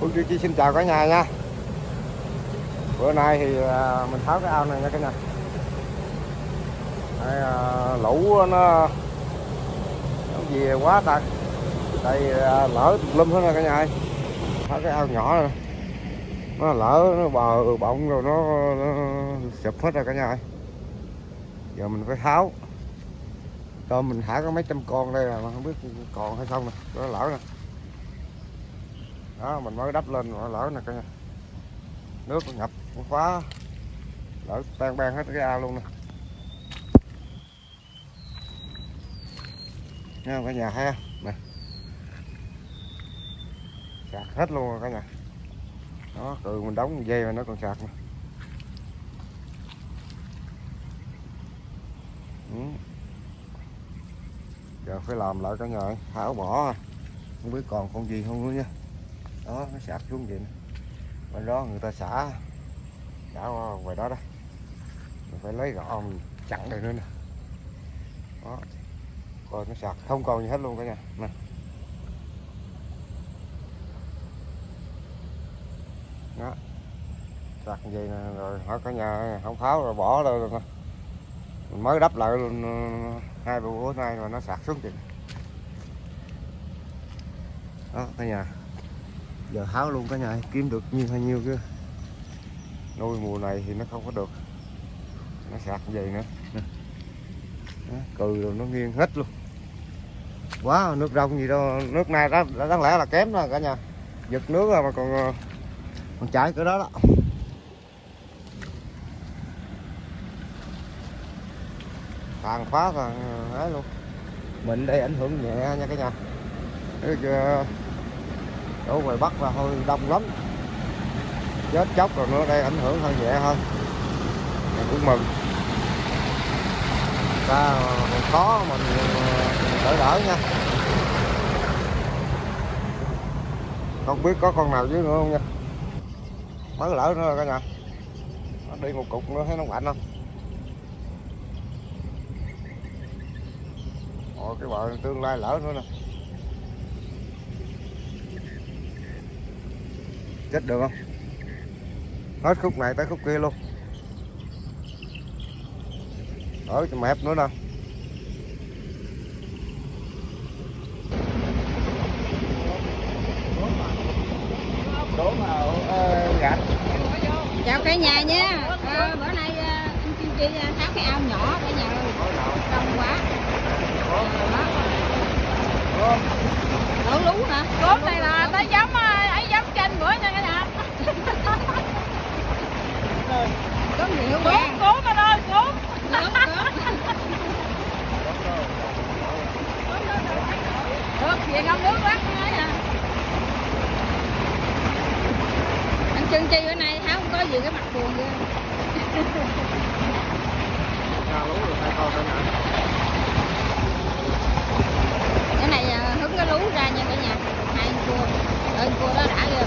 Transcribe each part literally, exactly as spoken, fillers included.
Phương Duy Chi xin chào cả nhà nha. Bữa nay thì mình tháo cái ao này nha cả nhà. Đây, lũ nó nó về quá ta. Đây lỡ lum hết rồi cả nhà ơi. Tháo cái ao nhỏ này. Nó lỡ nó bờ bọng rồi nó, nó sụp hết rồi cả nhà ơi. Giờ mình phải tháo. Tôm mình thả có mấy trăm con đây là mà không biết còn hay không nè, nó lỡ nè. Đó, mình mới đắp lên nó lỡ nè cả nhà. Nước nó ngập nó khóa, lỡ tan ban hết cái ao luôn nè. Nha cả nhà thấy không? Nè. Sạc hết luôn rồi cả nhà. Đó, từ mình đóng dây mà nó còn sạc nè. Ừ. Giờ phải làm lại cả nhà ơi, tháo bỏ không biết còn con gì không nữa nha. Đó, nó sạc xuống vậy nè. Bên đó người ta xả xả qua ngoài đó đó, mình phải lấy gõ mình chặn đây nữa nè. Đó, coi nó sạc không còn gì hết luôn cả nhà nè. Đó, sạc gì nè, rồi hỏi cả nhà không tháo rồi bỏ đâu rồi nè. Mình mới đắp lại luôn hai ba bữa nay mà nó sạc xuống vậy. Đó cả nhà, giờ tháo luôn cả nhà, kiếm được nhiêu hay nhiêu chứ nuôi mùa này thì nó không có được, nó sạc vậy nữa. Đó, cừ rồi nó nghiêng hết luôn quá. Nước rong gì đâu, nước này đó đáng lẽ là kém rồi cả nhà, giật nước rồi mà còn còn chảy cái đó đó. Tàn phá và ấy luôn. Mình đây ảnh hưởng nhẹ nha cả nhà. Ở ngoài Bắc là hơi đông lắm, chết chóc rồi nữa, đây ảnh hưởng hơi nhẹ thôi, mình cũng mừng. Ta còn khó mình đỡ đỡ nha. Không biết có con nào dưới nữa không nha, mới lỡ nữa rồi cả nhà. Nó đi một cục nữa thấy nó mạnh không. Ồ, cái bờ tương lai lỡ nữa nè, chết được không, hết khúc này tới khúc kia luôn, ở cho mẹp nữa nè. Chào cả nhà nha. À, bữa nay anh Kim Chi tháo cái ao nhỏ cả nhà ơi, đông quá. Đổ lú hả? Cốm này là tới giống ấy, giống trên bữa nha cả nhà. Cốm nhiều quá. Cốm anh ơi, cốm. Được, về ngâm nước quá nói à. Anh Trân Chi bữa nay tháo không có gì cái mặt buồn ghê. Cái này hứng cái lú ra nha cả nhà, hai con cua, ơi cua đó đã ghê.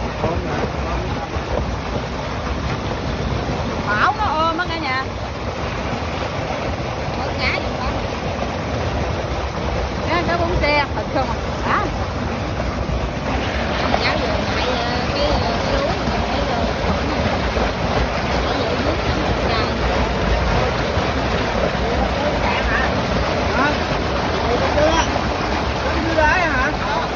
Bảo nó ôm á cả nhà. Mất cá giùm đó. Cái đó bún xe, thật không à? Cháu vừa ngại cái cái lú mình thấy rồi. Để vậy nước nó một dài. Hả? Đi đưa á. Đi đưa ấy hả?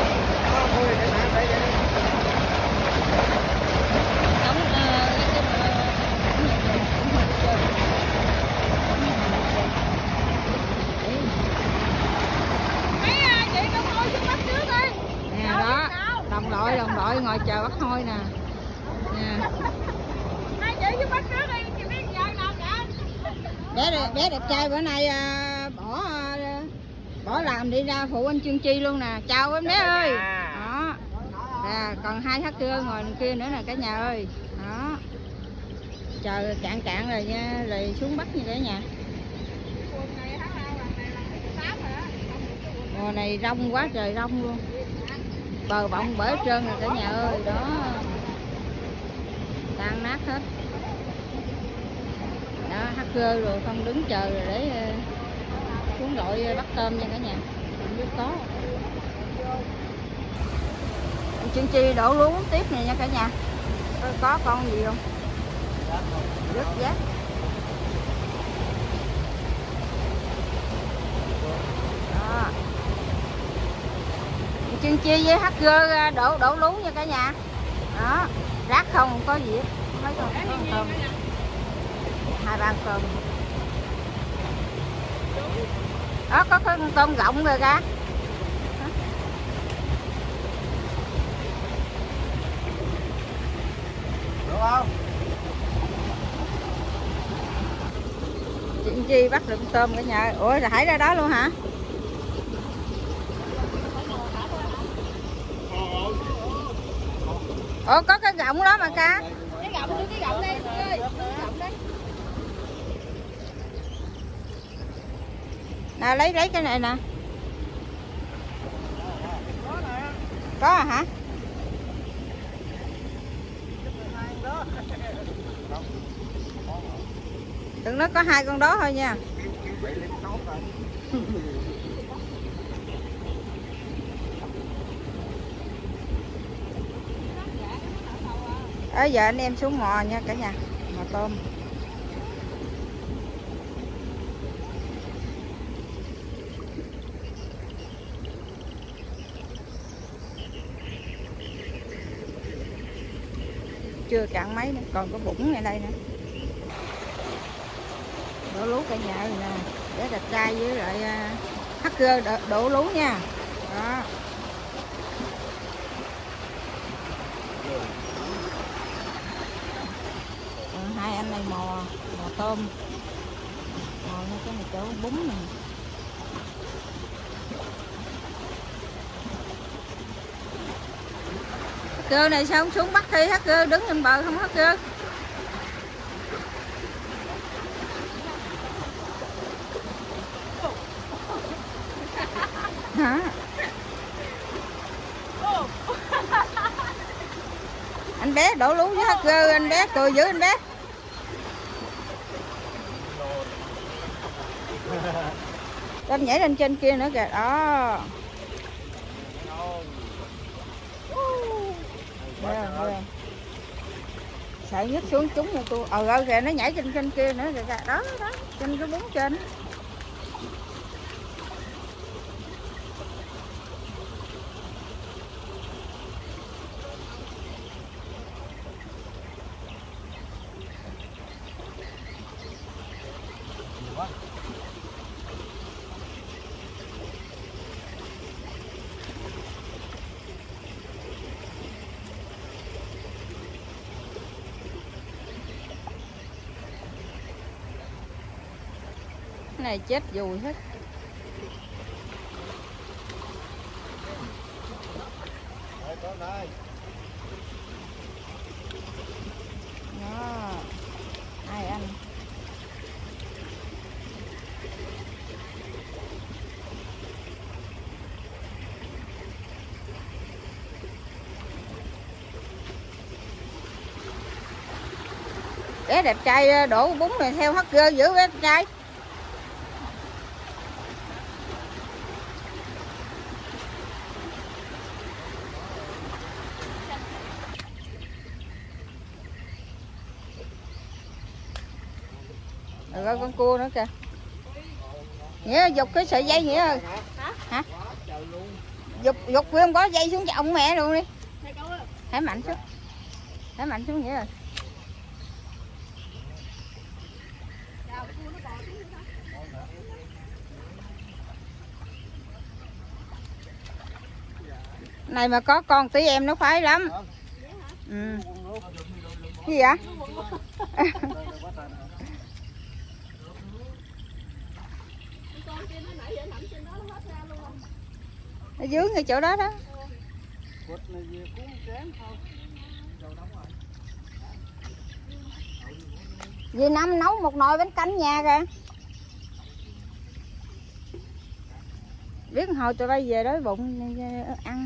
Đồng đội đồng đội ngồi chờ bắt hôi nè. Nè. Hai chị với bắt trước đi, chị biết chơi nào cả. Bé đẹp, bé đẹp trai bữa nay à, bỏ à, bỏ làm đi ra phụ anh Trương Chi luôn nè. Chào em bé ơi. Đó. À, còn hai hát trưa ngồi đằng kia nữa nè cả nhà ơi. Đó. Chờ cạn cạn rồi nha, rồi xuống bắt như cả nhà. Mùa này rong quá trời rong luôn. Bờ bọng bể trơn rồi cả nhà ơi, đó tan nát hết đó. Hắt gơ rồi không đứng chờ rồi để xuống đội bắt tôm nha cả nhà, không biết có. Chương Chi đổ lú tiếp này nha cả nhà. Coi có con gì không? Rớt rác. Đó. Chương Chi với hát gơ đổ đổ lú nha cả nhà. Đó, rác không, không có gì hết. Mấy con có tôm. Hai ba tôm. Đó có con tôm rộng rồi ra. Được không? Chuyện Chi bắt được tôm cả nhà. Ủa là thảy ra đó luôn hả? Ủa có cái gọng đó mà ca. Cái gọng đưa cái gọng đây ơi. Gọng đây. Nào lấy lấy cái này nè. Có à hả? Đừng nói có hai con đó thôi nha. Ở giờ anh em xuống mò nha cả nhà, mò tôm. Chưa cạn mấy nữa, còn có bụng ngay đây nữa. Đổ lú cả nhà rồi nè, để đẹp trai với lại uh, hắc cơ đổ, đổ lú nha. Đó. Rồi, hai anh này mò mò tôm, mò như cái này chỗ bún này. Hắc cơ này sao không xuống bắt thi, hắc cơ đứng trên bờ không hắc cơ. Hả? Anh bé đổ lú với hắc cơ, anh bé cười dữ anh bé. Con nhảy lên trên kia nữa kìa, đó. Rồi, rồi. Sợ nhích xuống trúng rồi tôi. Ờ rồi kìa, nó nhảy trên trên kia nữa kìa, đó đó, trên cái bún trên. Cái này chết dùi hết. Đó. Hai anh. Bé đẹp trai đổ bún này theo hất gơ giữ bé đẹp trai. Rồi con cua nữa kìa. Nghĩa dục cái sợi dây nghĩa ơi. Hả? Hả? Dục dục không có dây xuống cho ông mẹ luôn đi. Thả mạnh xuống. Thả mạnh xuống nghĩa rồi. Này mà có con tí em nó khoái lắm. Ừ. Cái gì vậy? Ở dưới ngay chỗ đó đó. Vì năm nấu một nồi bánh canh nhà kìa. Biết hồi tụi bay về đói bụng ăn.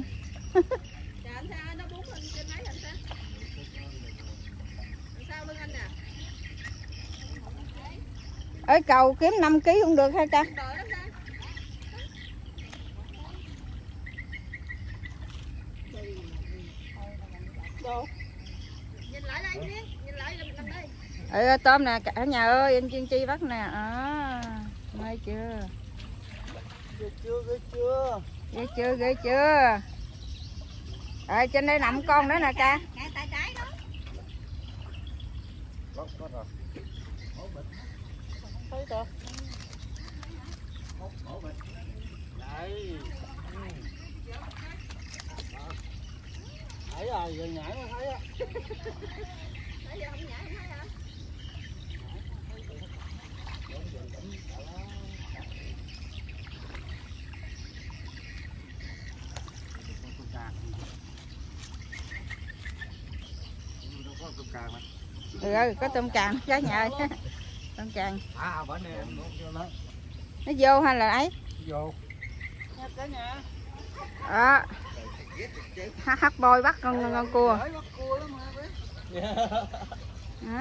Ở cầu kiếm năm ký cũng được hay ta? Nhìn lại đây, nhìn lại làm đây. Ừ, tôm nè cả nhà ơi, anh Chuyên Chi bắt nè. À, mê chưa? Ghê chưa, ghê chưa? Ghê chưa, ghê chưa? Rồi trên đây nằm con nữa nè ca. Nè tay trái đó. Có, có rồi. Thấy chưa? Đây. Thấy rồi, giờ nhảy mới thấy á. Nãy giờ không nhảy không thấy hả? Ừ, có tôm càng giá nhà ơi. Tôm càng. À, bữa nay em nó Nó vô hay là ấy? vô. Đó. Hắc hắc bôi bắt con con, con cua. Đó.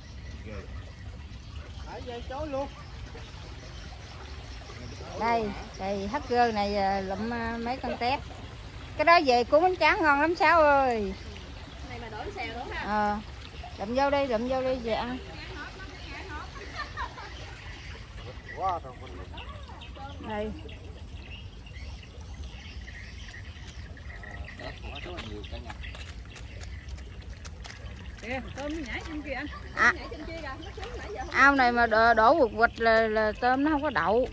Đây, đây hắc gơ này lụm mấy con tép. Cái đó về cuốn bánh tráng ngon lắm Sáu ơi. Này mà đổi xèo đúng không? Ờ. Lụm vô đi, lụm vô đi về ăn. Đây. À, ao này mà đổ, đổ quật quịch là, là tôm nó không có đậu.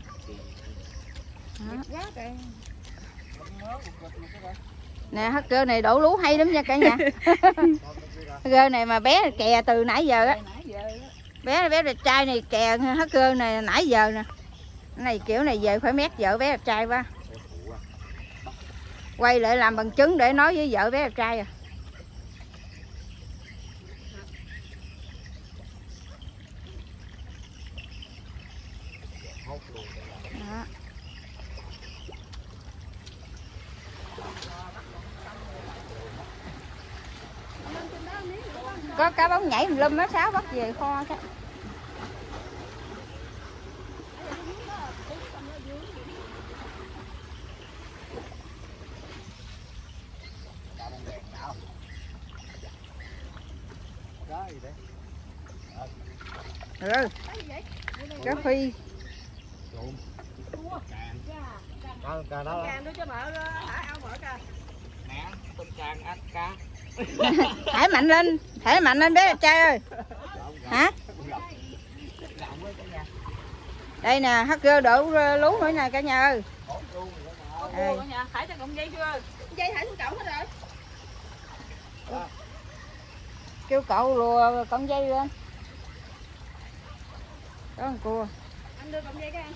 Nè hắc cơ này đổ lú hay lắm nha cả nhà. Cơ này mà bé kè từ nãy giờ á. Bé bé đẹp trai này kè hắc cơ này nãy giờ nè. Cái này kiểu này về phải mét vợ bé đẹp trai quá. Quay lại làm bằng chứng để nói với vợ bé đẹp trai à. Đó. Có cá bóng nhảy mình lum nó Sáu bắt về kho cái. Ừ. Cá phi. Cá, cá đó. Càng đưa cho mợ thả ao mợ kìa. Nè, tôm càng ăn cá. Thả mạnh lên, thả mạnh lên bé đẹp trai ơi. Hả? Đây nè, hắc gơ đổ lú nữa nè cả nhà ơi. Đây. Thả cho cọng dây chưa? Dây thả xuống cọng hết rồi. Kêu cậu lùa cọng dây lên. Đó con cua. Anh đưa cọng dây cái anh.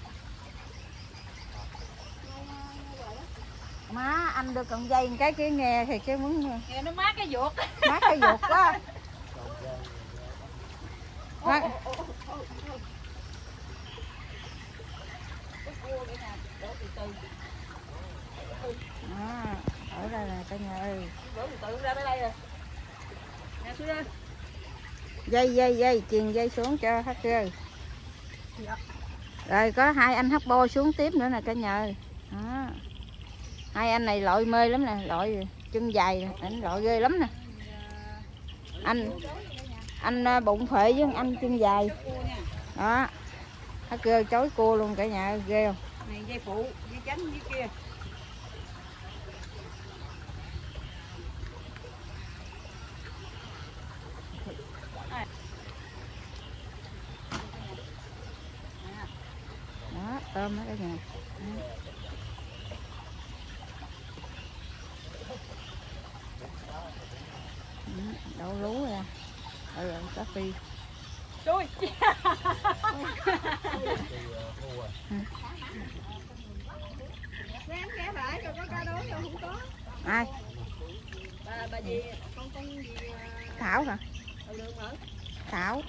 Má anh đưa cọng dây cái cái nghe thì cái muốn nghe nó mát cái ruột. Mát cái ruột quá. Mát. À, ở đây nè cả nhà ơi. Tự ra tới đây rồi. Nè xuống đây. Dây dây dây chuyền dây xuống cho hắc cơ. Rồi có hai anh hắc bo xuống tiếp nữa nè cả nhà ơi. Đó. Hai anh này lội mê lắm nè, lội chân dài nè, anh lội ghê lắm nè. Anh anh bụng phệ với anh chân dài. Đó. Hắc cơ chối cua luôn cả nhà ơi, ghê không? Này dây phụ, dây chánh dưới kia. Đó, tôm đó cả nhà. Đậu lú ra. Ừ, cá phi. Chui. Ai? Bà, bà gì? Con con gì? Thảo hả? Thảo.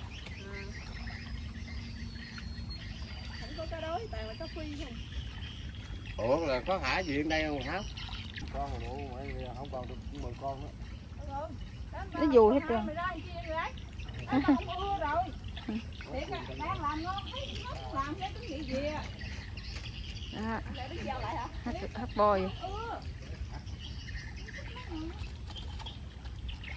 Không có cá đối, toàn là cá phi không. Ủa là có thả gì ở đây không Thảo? Con mà không còn được mười con nữa. Nó dù hết trơn. Đó. Hắc bôi.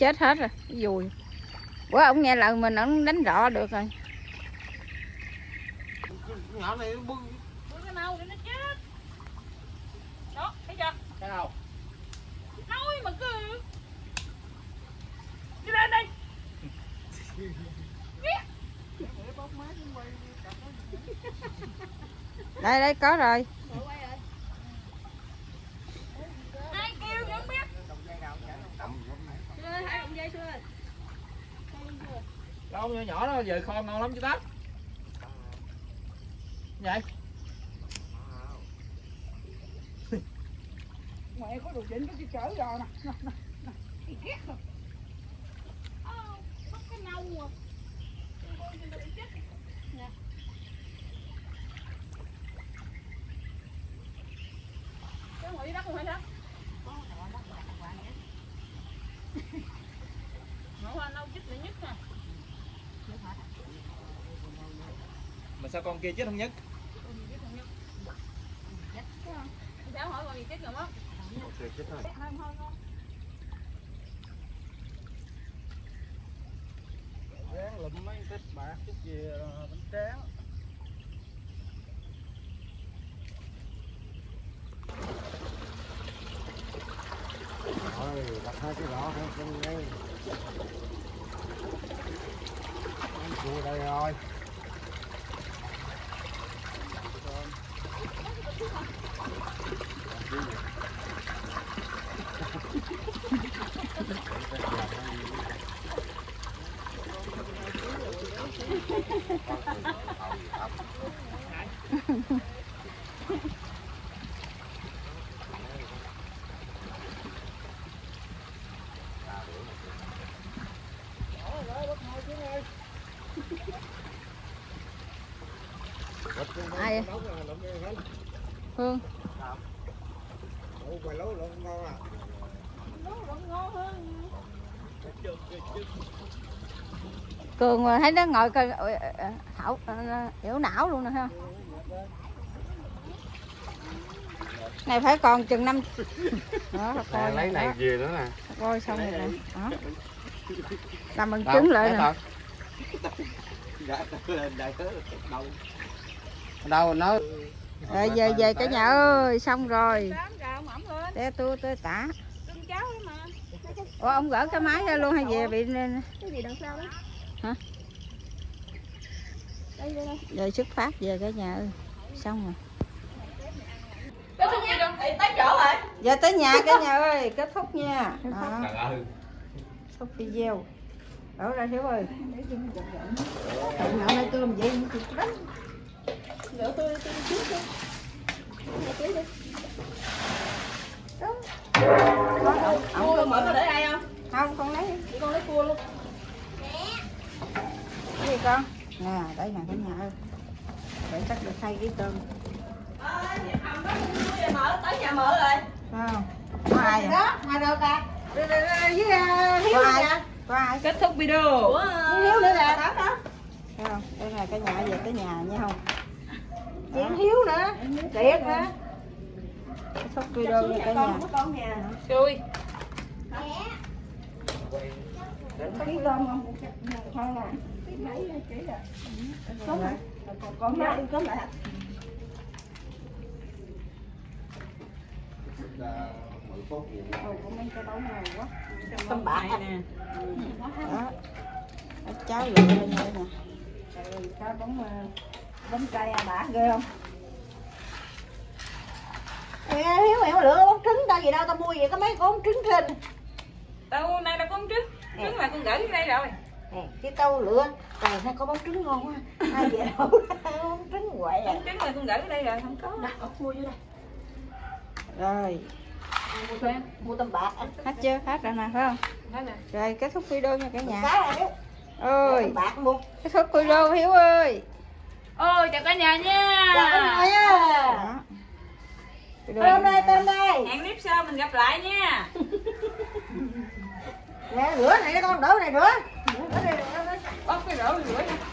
chết hết rồi, dùi. Bữa ông nghe lời mình ông đánh rõ được rồi. Nhỏ này nó bưng. Bưng cái nâu để nó chết. Đó, thấy chưa? Cái nào? Nói mà cứ đi lên đây. Đây đây có rồi. Ai kêu vẫn biết. Đâu nhỏ nhỏ nó về kho ngon lắm chứ đó. Vậy? Mẹ có đồ chỉnh có cái chở rồi nè. Nè nè nè. Cái ghét rồi. Ơ, mất cái nâu rồi. Cái ngồi đi đất không phải sao? Ngồi hoa nâu chích nữa nhất nè. Mà sao con kia chết không nhất? Cháu hỏi con gì chết rồi không? Chết rồi. Ráng lụm mấy cái bạc chút gì bánh tráng. Rồi, đặt hai cái rõ hai con đây. Anh cua đây rồi. Ai vậy? Hương. Ủa, quầy lấu lộn ngon à. Cường mà thấy nó ngồi coi hảo hiểu não luôn nè ha. Này phải còn chừng năm. Đó, coi lấy này về nữa nè. Coi xong rồi nè. Đó. Làm bằng chứng lại nè. Đâu nói. Rồi về về cả nhà ơi, xong rồi. Để tôi tôi tả. Ủa ông gỡ cái máy ra luôn hay về bị nên Cái gì đằng sau đó? hả? Đây đây đây. Rồi xuất phát về cả nhà ơi. Xong rồi. Kết thúc gì đâu? Tới chỗ rồi. Giờ tới nhà cả nhà ơi, kết thúc nha. Đó. Thúc video. Đổ ra Hiếu ơi. Thằng nào đây cơm vậy cũng cực lắm. Lựa tôi tôi trước đi. Để cưới đi. Đó. Cua mở có để đây không? Không, con lấy đi. Chị con lấy cua luôn. Cái gì con? Nè, đây nè cả nhà ơi. Để chắc được thay cái cơm. Mở tới nhà mở rồi. Không. Có ai vậy? Đó, ngoài đâu ta? Với Hiếu Có ai? nè. Có ai? Kết thúc video. Của Hiếu nữa nè. Đó đó. Thấy không? Đây là cả nhà về tới nhà nha không? Chị Hiếu nữa. Tiệt nữa. Kết thúc video nha cả nhà. Con nhà. Xui. Cái cơm không? Thôi nè. Có hả? Con má đi cơm lại hả? mười phút gì. Ồ, con mấy cái đống này quá. Cơm bạc nè. Đó. Cháu lựa lên đây nè. Sao bóng bóng cây à bả ghê không? Ê, Hiếu mày lựa bóng trứng tao gì đâu, tao mua gì có mấy con trứng trên. Tao nay là con trứng, trứng là con gửi đến đây rồi. Nè, chứ tao lựa, trời nó có bóng trứng ngon quá. Ai về đâu bóng trứng hoài à. Bóng trứng là con gửi đến đây rồi, không có. Đặt mua vô đây. Rồi. Mua thêm, mua tôm bạc. Hết chưa? Hết rồi nè, phải không? Hết rồi. Rồi kết thúc video nha cả nhà. Cá rồi Hiếu. Ơi. Tôm bạc mua. Kết thúc video Hiếu ơi. Ôi chào cả nhà nha. Chào cả nhà nha. Đó. Tôm đây, tôm đây. Hẹn clip sau mình gặp lại nha. Nè, rửa này con đổ này rửa. Bóc cái rổ rửa nha.